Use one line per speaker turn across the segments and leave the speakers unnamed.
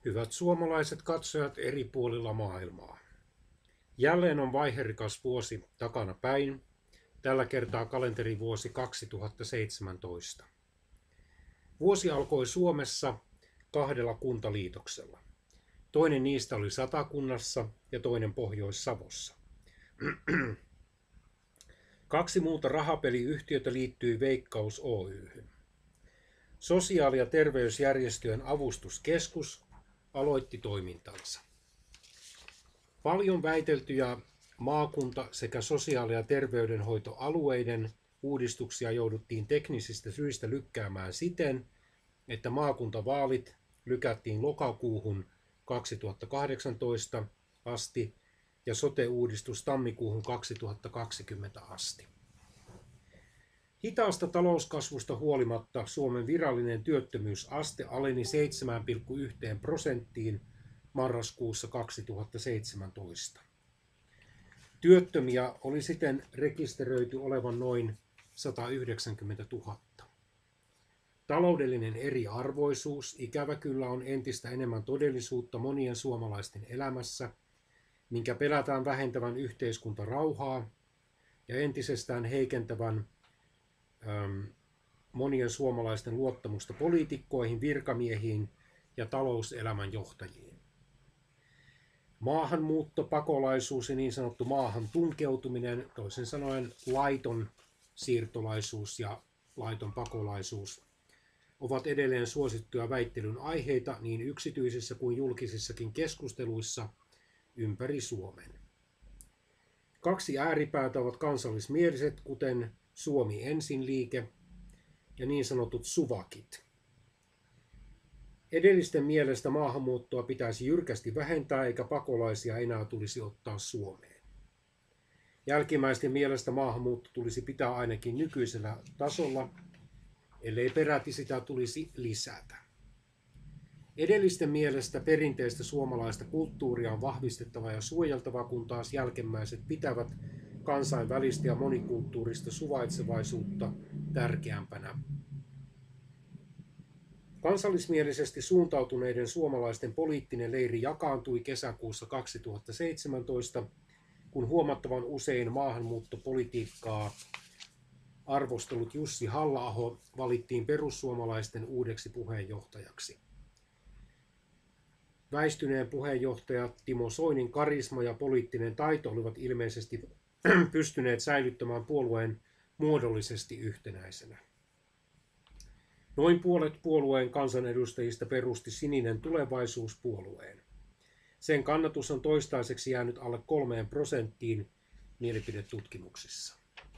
Hyvät suomalaiset katsojat eri puolilla maailmaa. Jälleen on vaiherikas vuosi takana päin, tällä kertaa kalenterivuosi 2017. Vuosi alkoi Suomessa 2 kuntaliitoksella. Toinen niistä oli Satakunnassa ja toinen Pohjois-Savossa. 2 muuta rahapeliyhtiötä liittyi Veikkaus Oy:hyn. Sosiaali- ja terveysjärjestöjen avustuskeskus aloitti toimintansa. Paljon väiteltyjä maakunta- sekä sosiaali- ja terveydenhoitoalueiden uudistuksia jouduttiin teknisistä syistä lykkäämään siten, että maakuntavaalit lykättiin lokakuuhun 2018 asti ja sote-uudistus tammikuuhun 2020 asti. Hitaasta talouskasvusta huolimatta Suomen virallinen työttömyysaste aleni 7,1% marraskuussa 2017. Työttömiä oli siten rekisteröity olevan noin 190 000. Taloudellinen eriarvoisuus ikävä kyllä on entistä enemmän todellisuutta monien suomalaisten elämässä, minkä pelätään vähentävän yhteiskuntarauhaa ja entisestään heikentävän monien suomalaisten luottamusta poliitikkoihin, virkamiehiin ja talouselämän johtajiin. Maahanmuutto, pakolaisuus ja niin sanottu maahan tunkeutuminen, toisin sanoen laiton siirtolaisuus ja laiton pakolaisuus, ovat edelleen suosittuja väittelyn aiheita niin yksityisissä kuin julkisissakin keskusteluissa ympäri Suomen. 2 ääripäätä ovat kansallismieliset, kuten Suomi ensin -liike ja niin sanotut suvakit. Edellisten mielestä maahanmuuttoa pitäisi jyrkästi vähentää eikä pakolaisia enää tulisi ottaa Suomeen. Jälkimmäisten mielestä maahanmuutto tulisi pitää ainakin nykyisellä tasolla, ellei peräti sitä tulisi lisätä. Edellisten mielestä perinteistä suomalaista kulttuuria on vahvistettava ja suojeltava, kun taas jälkimmäiset pitävät kansainvälistä ja monikulttuurista suvaitsevaisuutta tärkeämpänä. Kansallismielisesti suuntautuneiden suomalaisten poliittinen leiri jakaantui kesäkuussa 2017, kun huomattavan usein maahanmuuttopolitiikkaa arvostellut Jussi Halla-aho valittiin perussuomalaisten uudeksi puheenjohtajaksi. Väistyneen puheenjohtaja Timo Soinin karisma ja poliittinen taito olivat ilmeisesti pystyneet säilyttämään puolueen muodollisesti yhtenäisenä. Noin puolet puolueen kansanedustajista perusti Sininen Tulevaisuus -puolueen. Sen kannatus on toistaiseksi jäänyt alle 3% mielipidetutkimuksissa.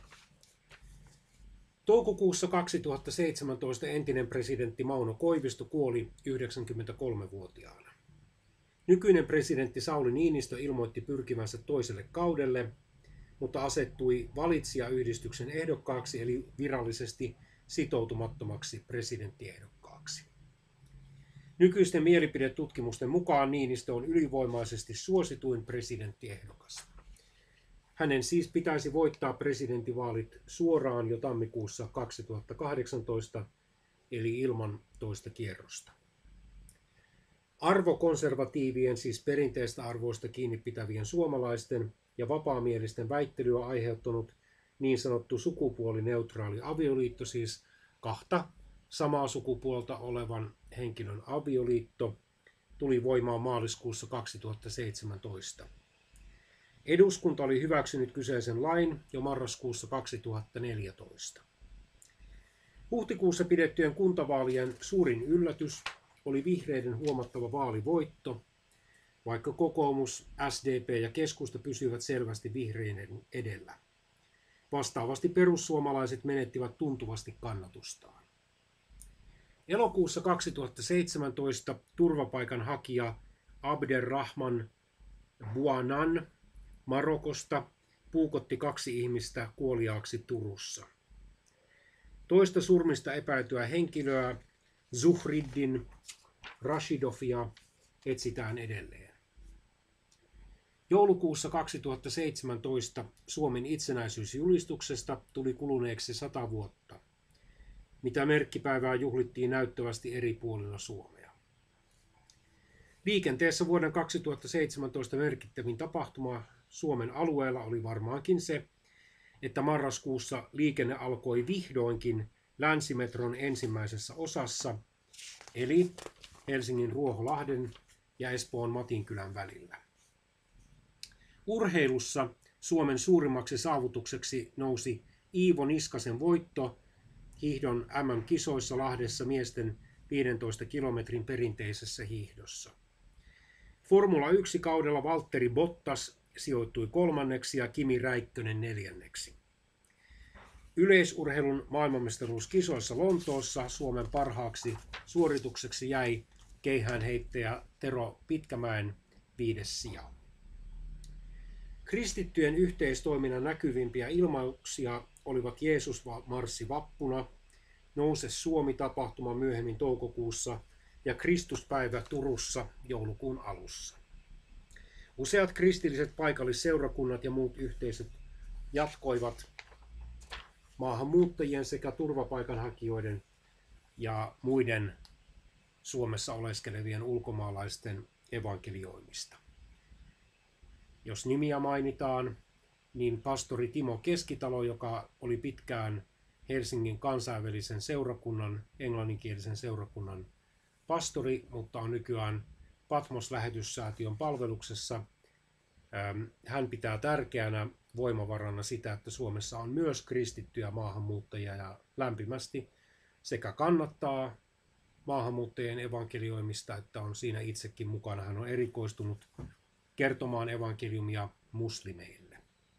Toukokuussa 2017 entinen presidentti Mauno Koivisto kuoli 93-vuotiaana. Nykyinen presidentti Sauli Niinistö ilmoitti pyrkivänsä toiselle kaudelle, mutta asettui valitsijayhdistyksen ehdokkaaksi eli virallisesti sitoutumattomaksi presidenttiehdokkaaksi. Nykyisten mielipidetutkimusten mukaan Niinistö on ylivoimaisesti suosituin presidenttiehdokas. Hänen siis pitäisi voittaa presidentinvaalit suoraan jo tammikuussa 2018, eli ilman toista kierrosta. Arvokonservatiivien, siis perinteistä arvoista kiinni pitävien suomalaisten ja vapaamielisten väittelyä aiheuttanut niin sanottu sukupuolineutraali avioliitto, siis 2 samaa sukupuolta olevan henkilön avioliitto, tuli voimaan maaliskuussa 2017. Eduskunta oli hyväksynyt kyseisen lain jo marraskuussa 2014. Huhtikuussa pidettyjen kuntavaalien suurin yllätys oli vihreiden huomattava vaalivoitto, vaikka kokoomus, SDP ja keskusta pysyivät selvästi vihreiden edellä. Vastaavasti perussuomalaiset menettivät tuntuvasti kannatustaan. Elokuussa 2017 turvapaikanhakija Abderrahman Bouanan Marokosta puukotti 2 ihmistä kuoliaaksi Turussa. Toista surmista epäiltyä henkilöä, Zuhriddin Rashidovia, etsitään edelleen. Joulukuussa 2017 Suomen itsenäisyysjulistuksesta tuli kuluneeksi 100 vuotta, mitä merkkipäivää juhlittiin näyttävästi eri puolilla Suomea. Liikenteessä vuoden 2017 merkittävin tapahtuma Suomen alueella oli varmaankin se, että marraskuussa liikenne alkoi vihdoinkin Länsimetron ensimmäisessä osassa, eli Helsingin Ruoholahden ja Espoon Matinkylän välillä. Urheilussa Suomen suurimmaksi saavutukseksi nousi Iivo Niskasen voitto hiihdon MM-kisoissa Lahdessa miesten 15 kilometrin perinteisessä hiihdossa. Formula 1-kaudella Valtteri Bottas sijoittui 3. ja Kimi Räikkönen 4. Yleisurheilun maailmanmestaruuskisoissa Lontoossa Suomen parhaaksi suoritukseksi jäi keihäänheittäjä Tero Pitkämäen 5. sija. Kristittyjen yhteistoiminnan näkyvimpiä ilmauksia olivat Jeesus-marssi vappuna, Nouse Suomi-tapahtuma myöhemmin toukokuussa ja Kristuspäivä Turussa joulukuun alussa. Useat kristilliset paikallisseurakunnat ja muut yhteisöt jatkoivat maahanmuuttajien sekä turvapaikanhakijoiden ja muiden Suomessa oleskelevien ulkomaalaisten evankelioimista. Jos nimiä mainitaan, niin pastori Timo Keskitalo, joka oli pitkään Helsingin kansainvälisen seurakunnan, englanninkielisen seurakunnan pastori, mutta on nykyään Patmos-lähetyssäätiön palveluksessa. Hän pitää tärkeänä voimavarana sitä, että Suomessa on myös kristittyjä maahanmuuttajia ja lämpimästi sekä kannattaa maahanmuuttajien evankelioimista, että on siinä itsekin mukana. Hän on erikoistunut kertomaan evankeliumia muslimeille.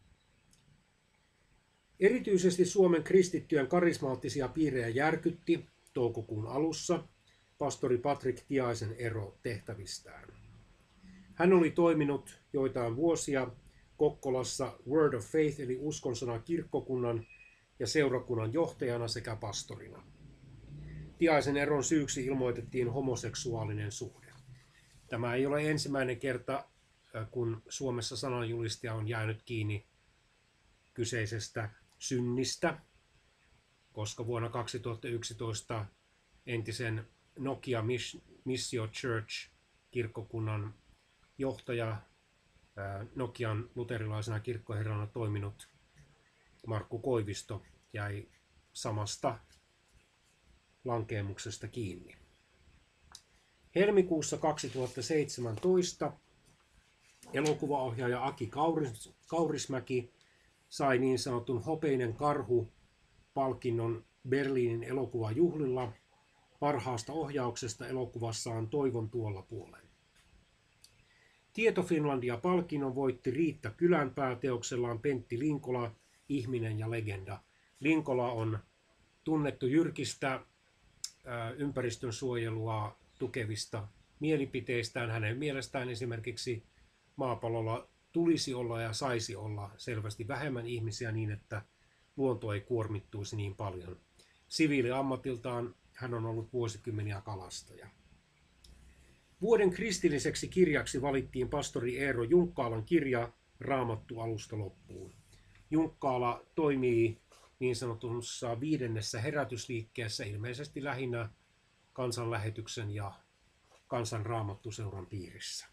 Erityisesti Suomen kristittyjen karismaattisia piirejä järkytti toukokuun alussa pastori Patrick Tiaisen ero tehtävistään. Hän oli toiminut joitain vuosia Kokkolassa Word of Faith eli uskonsana kirkkokunnan ja seurakunnan johtajana sekä pastorina. Tiaisen eron syyksi ilmoitettiin homoseksuaalinen suhde. Tämä ei ole ensimmäinen kerta, kun Suomessa sananjulistaja on jäänyt kiinni kyseisestä synnistä, koska vuonna 2011 entisen Nokia Missio Church kirkkokunnan johtaja, Nokian luterilaisena kirkkoherrana toiminut Markku Koivisto jäi samasta lankeemuksesta kiinni. Helmikuussa 2017 elokuvaohjaaja Aki Kaurismäki sai niin sanotun Hopeinen karhu-palkinnon Berliinin elokuvajuhlilla parhaasta ohjauksesta elokuvassaan Toivon tuolla puolen. Tieto Finlandia-palkinnon voitti Riitta Kylänpää teoksellaan Pentti Linkola, Ihminen ja legenda. Linkola on tunnettu jyrkistä ympäristönsuojelua tukevista mielipiteistään. Hänen mielestään esimerkiksi maapallolla tulisi olla ja saisi olla selvästi vähemmän ihmisiä niin, että luonto ei kuormittuisi niin paljon. Siviiliammatiltaan hän on ollut vuosikymmeniä kalastaja. Vuoden kristilliseksi kirjaksi valittiin pastori Eero Junkkaalan kirja Raamattu alusta loppuun. Junkkaala toimii niin sanotussa 5. herätysliikkeessä ilmeisesti lähinnä kansanlähetyksen ja kansanraamattuseuran piirissä.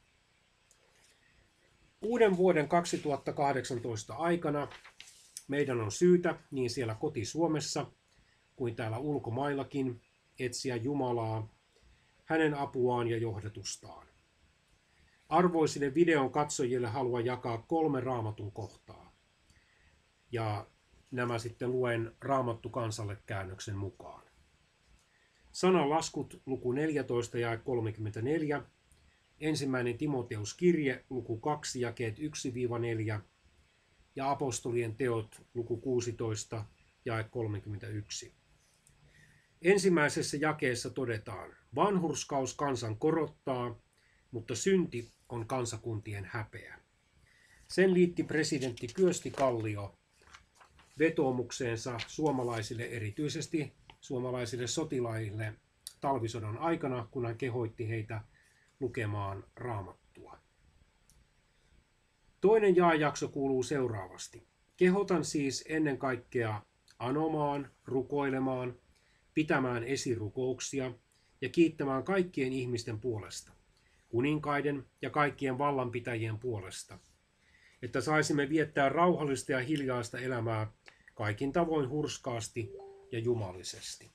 Uuden vuoden 2018 aikana meidän on syytä niin siellä koti-Suomessa kuin täällä ulkomaillakin etsiä Jumalaa, hänen apuaan ja johdatustaan. Arvoisille videon katsojille haluan jakaa 3 Raamatun kohtaa. Ja nämä sitten luen Raamattu kansalle -käännöksen mukaan. Sananlaskut luku 14 jae 34, 1. Timoteus-kirje luku 2 jakeet 1-4 ja apostolien teot luku 16 jae 31. Ensimmäisessä jakeessa todetaan, vanhurskaus kansan korottaa, mutta synti on kansakuntien häpeä. Sen liitti presidentti Kyösti Kallio vetoomukseensa suomalaisille, erityisesti suomalaisille sotilaille talvisodan aikana, kun hän kehoitti heitä lukemaan Raamattua. Toinen jaejakso kuuluu seuraavasti. Kehotan siis ennen kaikkea anomaan, rukoilemaan, pitämään esirukouksia ja kiittämään kaikkien ihmisten puolesta. kuninkaiden ja kaikkien vallanpitäjien puolesta, että saisimme viettää rauhallista ja hiljaista elämää kaikin tavoin hurskaasti ja jumalisesti.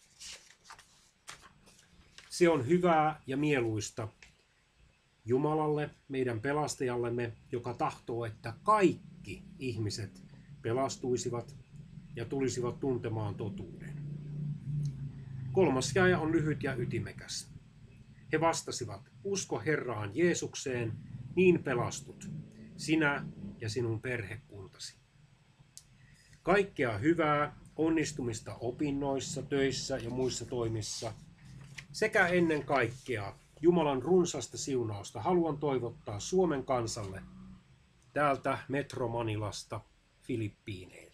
Se on hyvää ja mieluista Jumalalle, meidän pelastajallemme, joka tahtoo, että kaikki ihmiset pelastuisivat ja tulisivat tuntemaan totuuden. 3. jae on lyhyt ja ytimekäs. He vastasivat, usko Herraan Jeesukseen, niin pelastut, sinä ja sinun perhekuntasi. Kaikkea hyvää, onnistumista opinnoissa, töissä ja muissa toimissa, sekä ennen kaikkea Jumalan runsasta siunausta haluan toivottaa Suomen kansalle täältä Metro Manilasta Filippiineihin.